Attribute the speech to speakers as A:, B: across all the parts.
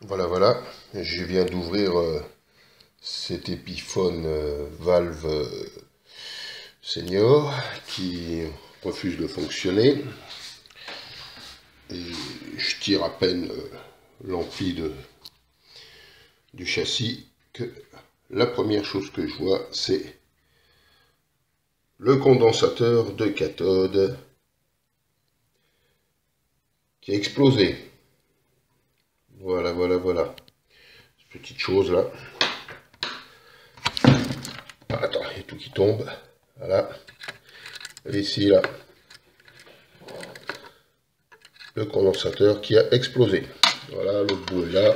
A: Voilà, voilà, je viens d'ouvrir cet Epiphone valve senior qui refuse de fonctionner. Et je tire à peine l'ampli du châssis que la première chose que je vois, c'est le condensateur de cathode qui a explosé. Voilà, voilà, voilà. Cette petite chose là. Ah, attends, il y a tout qui tombe. Voilà. Et ici, là, le condensateur qui a explosé. Voilà, l'autre bout est là.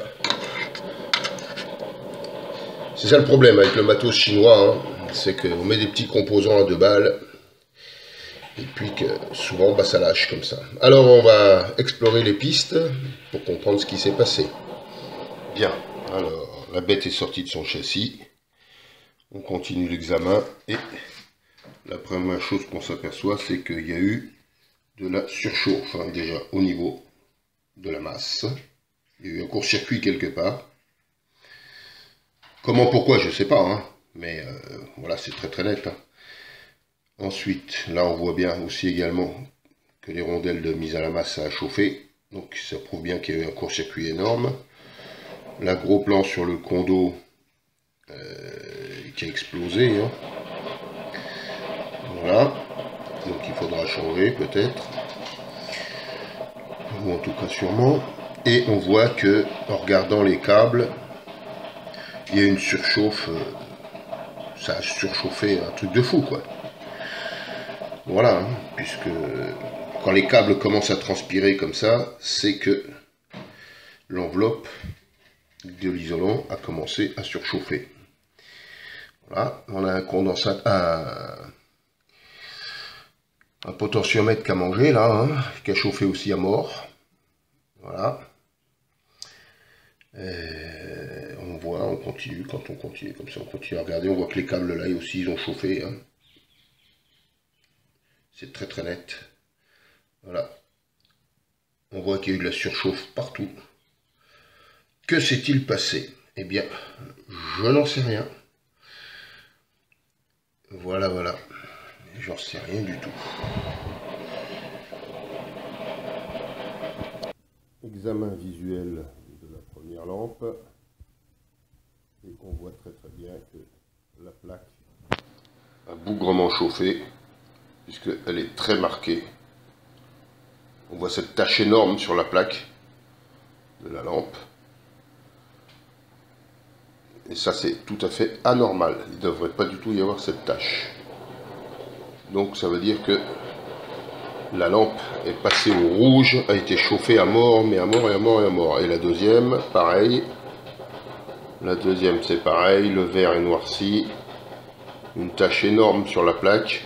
A: C'est ça le problème avec le matos chinois, hein, c'est qu'on met des petits composants à 2 balles, et puis que souvent bah, ça lâche comme ça. Alors on va explorer les pistes pour comprendre ce qui s'est passé. Bien, alors la bête est sortie de son châssis, on continue l'examen, et la première chose qu'on s'aperçoit, c'est qu'il y a eu de la surchauffe, hein, déjà au niveau de la masse. Il y a eu un court-circuit quelque part. Comment, pourquoi, je ne sais pas, hein, mais voilà, c'est très très net. Hein. Ensuite, là on voit bien aussi également que les rondelles de mise à la masse ça a chauffé, donc ça prouve bien qu'il y a eu un court-circuit énorme. Là, gros plan sur le condo qui a explosé. Hein. Voilà, donc il faudra changer peut-être, ou en tout cas sûrement. Et on voit que en regardant les câbles, il y a une surchauffe, ça a surchauffé un truc de fou quoi. Voilà, hein, puisque quand les câbles commencent à transpirer comme ça, c'est que l'enveloppe de l'isolant a commencé à surchauffer. Voilà, on a un condensateur, un potentiomètre qui a mangé là, hein, qui a chauffé aussi à mort. Voilà. Et on voit, on continue, quand on continue comme ça, on continue à regarder, on voit que les câbles là aussi ils ont chauffé. Hein. C'est très très net. Voilà. On voit qu'il y a eu de la surchauffe partout. Que s'est-il passé? Eh bien, je n'en sais rien. Voilà, voilà. J'en sais rien du tout. Examen visuel de la première lampe. Et on voit très très bien que la plaque a bougrement chauffé, puisqu'elle est très marquée. On voit cette tache énorme sur la plaque de la lampe. Et ça, c'est tout à fait anormal. Il ne devrait pas du tout y avoir cette tache. Donc ça veut dire que la lampe est passée au rouge, a été chauffée à mort, mais à mort et à mort et à mort. Et la deuxième, pareil. La deuxième, c'est pareil. Le verre est noirci. Une tache énorme sur la plaque.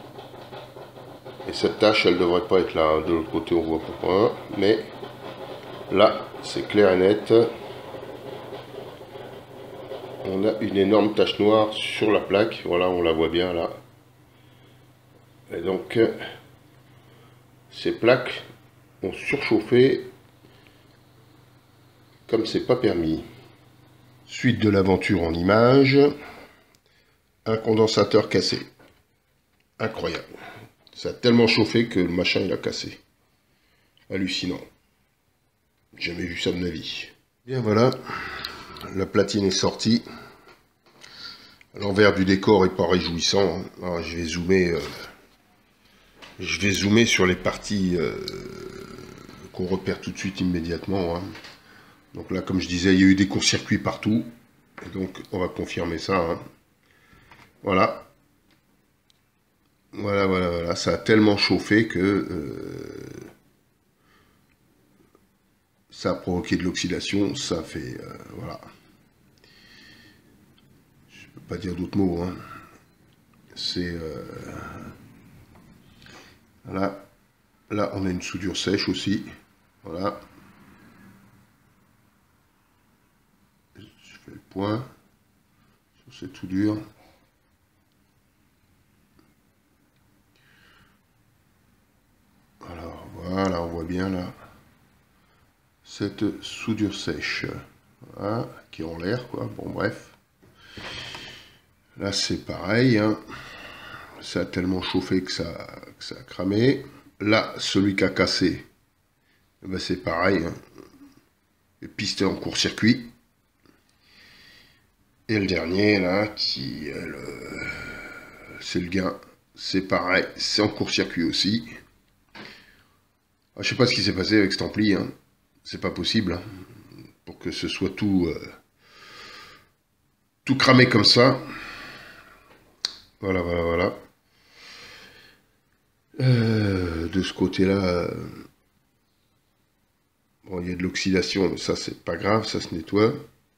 A: Et cette tache, elle ne devrait pas être là. Hein. De l'autre côté, on voit pourquoi. Mais là, c'est clair et net. On a une énorme tache noire sur la plaque. Voilà, on la voit bien là. Et donc, ces plaques ont surchauffé comme c'est pas permis. Suite de l'aventure en images. Un condensateur cassé. Incroyable. Ça a tellement chauffé que le machin il a cassé. Hallucinant. Jamais vu ça de ma vie. Bien voilà. La platine est sortie. L'envers du décor est pas réjouissant. Hein. Alors, je vais zoomer sur les parties qu'on repère tout de suite immédiatement. Hein. Donc là, comme je disais, il y a eu des courts-circuits partout. Et donc, on va confirmer ça. Hein. Voilà. Voilà, voilà, voilà. Ça a tellement chauffé que ça a provoqué de l'oxydation. Ça fait... voilà. Je peux pas dire d'autres mots. Hein. C'est... voilà. Là, on a une soudure sèche aussi. Voilà. Je fais le point sur cette soudure. Alors, voilà, on voit bien là. cette soudure sèche, voilà, qui est en l'air, quoi. Bon, bref. Là, c'est pareil, hein. Ça a tellement chauffé que ça a cramé. Là, celui qui a cassé, eh ben, c'est pareil, hein. Le piston en court-circuit. Et le dernier, là, qui est c'est le gain. C'est pareil, c'est en court-circuit aussi. Ah, je sais pas ce qui s'est passé avec cet ampli, hein. C'est pas possible, hein, pour que ce soit tout cramé comme ça. Voilà, voilà, voilà. De ce côté-là, bon, il y a de l'oxydation, mais ça, c'est pas grave, ça se nettoie.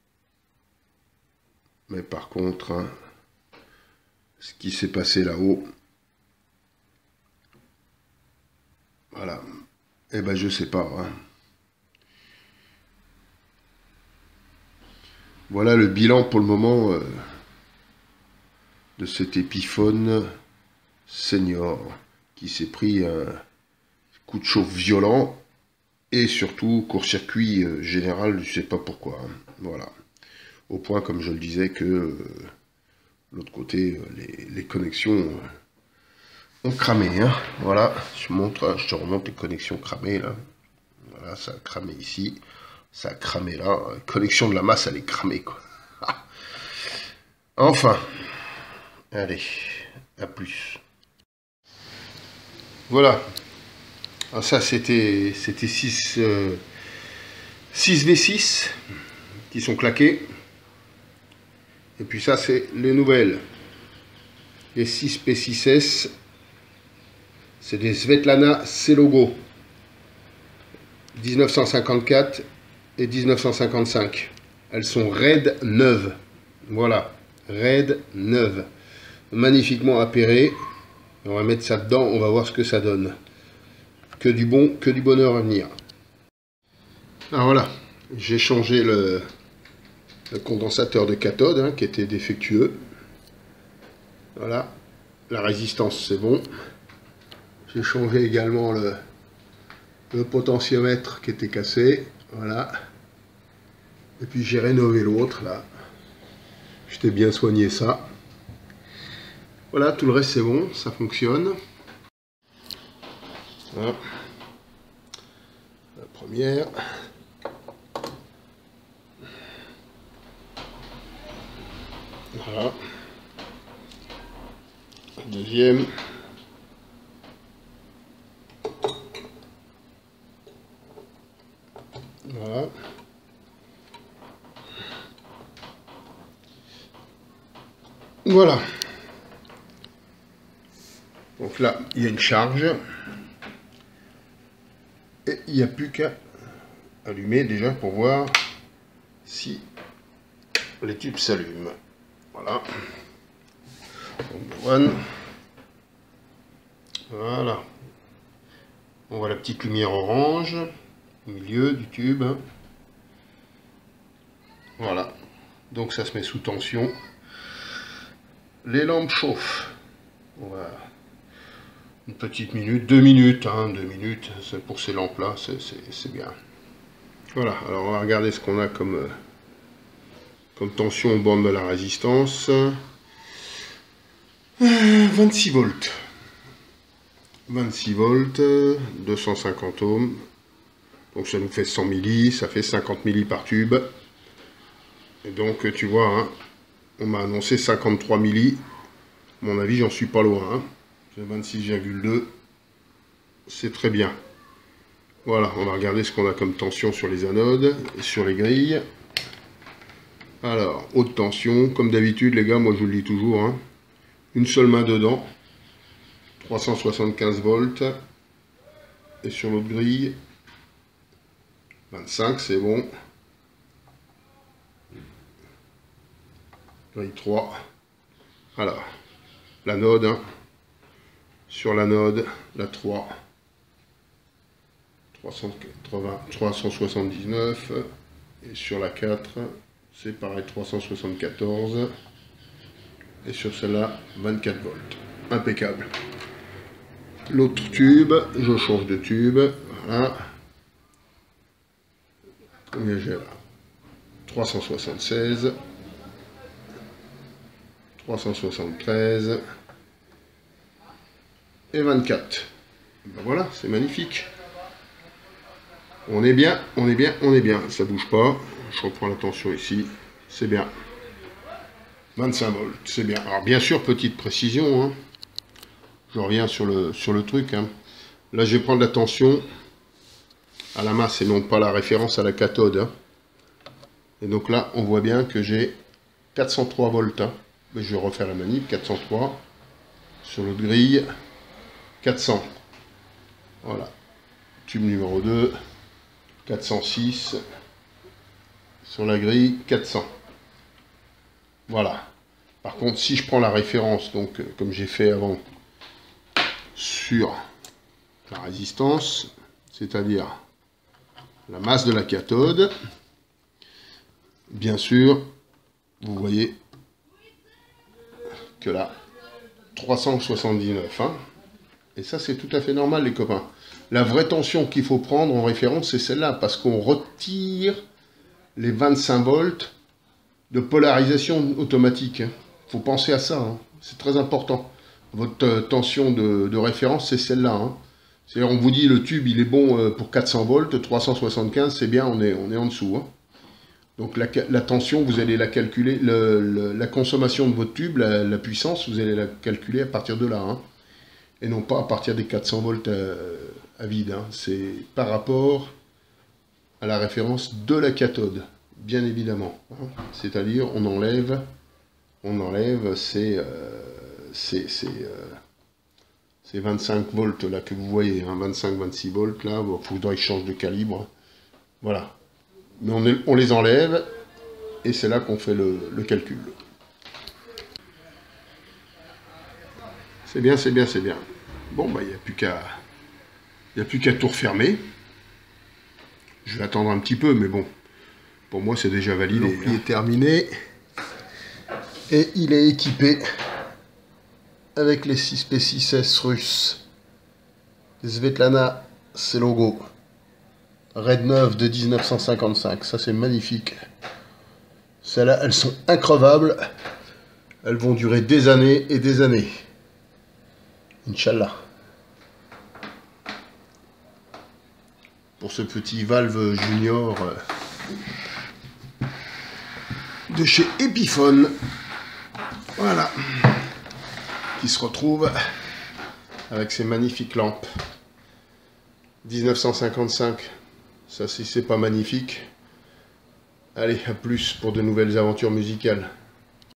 A: Mais par contre, hein, ce qui s'est passé là-haut, voilà, eh ben, je sais pas, hein. Voilà le bilan pour le moment de cet Epiphone Senior qui s'est pris un coup de chauffe violent et surtout court-circuit général, je sais pas pourquoi, hein. Voilà. Au point, comme je le disais, que l'autre côté, les connexions ont cramé, hein. Voilà, je te remonte les connexions cramées là. Voilà, ça a cramé ici, ça a cramé là. La connexion de la masse, elle est cramée, quoi. Enfin, allez, à plus. Voilà. Alors ça, c'était 6 V6 qui sont claqués. Et puis ça, c'est les nouvelles. Les 6 P6S. C'est des Svetlana C-Logo. 1954 et 1955. Elles sont raides neuves. Voilà. Raides neuves. Magnifiquement appairées. On va mettre ça dedans. On va voir ce que ça donne. Que du bon, que du bonheur à venir. Alors voilà. J'ai changé le condensateur de cathode, hein, qui était défectueux. Voilà, la résistance c'est bon. J'ai changé également le potentiomètre qui était cassé. Voilà. Et puis j'ai rénové l'autre là. Je t'ai bien soigné ça. Voilà, tout le reste c'est bon, ça fonctionne. Voilà. La première. Voilà. Deuxième. Voilà. Voilà. Donc là, il y a une charge. Et il n'y a plus qu'à allumer déjà pour voir si les tubes s'allument. Voilà. One. Voilà. On voit la petite lumière orange au milieu du tube. Voilà. Donc ça se met sous tension. Les lampes chauffent. Voilà. Une petite minute, 2 minutes, hein, 2 minutes, c'est pour ces lampes-là, c'est bien. Voilà, alors on va regarder ce qu'on a comme tension aux bornes de la résistance. 26 volts. 26 volts, 250 ohms. Donc ça nous fait 100 milli, ça fait 50 milli par tube. Et donc tu vois, hein, on m'a annoncé 53 milli. À mon avis, j'en suis pas loin. Hein. C'est 26,2. C'est très bien. Voilà, on va regarder ce qu'on a comme tension sur les anodes et sur les grilles. Alors, haute tension, comme d'habitude les gars, moi je vous le dis toujours, hein, une seule main dedans, 375 volts, et sur l'autre grille, 25, c'est bon, grille 3, alors, l'anode, hein, sur l'anode, la 3, 379, et sur la 4, c'est pareil, 374, et sur celle-là, 24 volts, impeccable. L'autre tube, je change de tube, voilà, Combien j'ai là? 376, 373 et 24. Ben voilà, c'est magnifique. On est bien, on est bien, on est bien. Ça bouge pas. Je reprends la tension ici. C'est bien. 25 volts, c'est bien. Alors bien sûr, petite précision. Hein. Je reviens sur le truc. Hein. Là, je vais prendre la tension à la masse et non pas la référence à la cathode. Hein. Et donc là, on voit bien que j'ai 403 volts. Hein. Mais je vais refaire la manip. 403. Sur l'autre grille, 400. Voilà. Tube numéro 2. 406. Sur la grille, 400. Voilà. Par contre, si je prends la référence, donc comme j'ai fait avant, sur la résistance, c'est-à-dire la masse de la cathode, bien sûr, vous voyez que là, 379. Hein, et ça, c'est tout à fait normal, les copains. La vraie tension qu'il faut prendre en référence, c'est celle-là, parce qu'on retire les 25 volts de polarisation automatique. Il faut penser à ça, hein. C'est très important. Votre tension de référence, c'est celle-là. Hein. C'est-à-dire, on vous dit, le tube, il est bon pour 400 volts, 375, c'est bien, on est en dessous. Hein. Donc la tension, vous allez la calculer, la consommation de votre tube, la puissance, vous allez la calculer à partir de là. Hein. Et non pas à partir des 400 volts à vide. Hein. C'est par rapport à la référence de la cathode, bien évidemment. Hein. C'est-à-dire, on enlève ces 25 volts là que vous voyez, hein, 25-26 volts là, il faudrait que je change de calibre. Voilà. Mais on les enlève, et c'est là qu'on fait le calcul. C'est bien, c'est bien, c'est bien. Bon, bah, il n'y a plus qu'à tout refermer. Je vais attendre un petit peu, mais bon, pour moi, c'est déjà validé. Donc, il est terminé. Et il est équipé avec les 6P6S russes. Svetlana, c'est logo. Red 9 de 1955, ça c'est magnifique. Celles-là, elles sont increvables. Elles vont durer des années et des années. Inch'Allah. Pour ce petit Valve Junior de chez Epiphone. Voilà. Qui se retrouve avec ces magnifiques lampes. 1955. Ça, si c'est pas magnifique. Allez, à plus pour de nouvelles aventures musicales.